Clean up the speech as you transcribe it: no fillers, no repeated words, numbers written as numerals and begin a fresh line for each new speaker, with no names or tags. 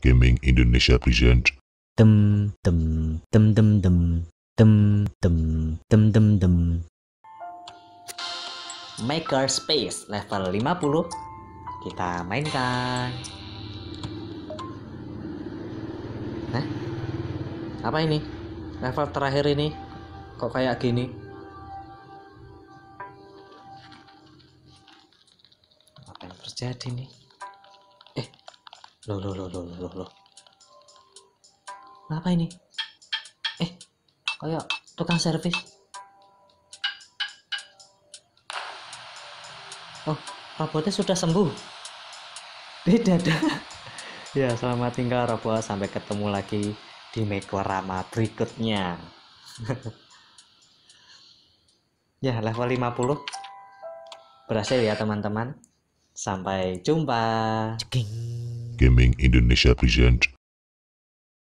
Gaming Indonesia present.
Tem tem tem tem tem tem tem tem tem tem. Makerspace level 50 kita mainkan. Hah? Apa ini? Level terakhir ini kok kayak gini? Apa yang terjadi nih? Loh. Apa ini? Kayak tukang servis. Oh, robotnya sudah sembuh. Tidak ada. Ya, selamat tinggal robot. Sampai ketemu lagi di Mekorama berikutnya. Ya, level 50 berhasil ya teman-teman. Sampai jumpa.
Gaming Indonesia present.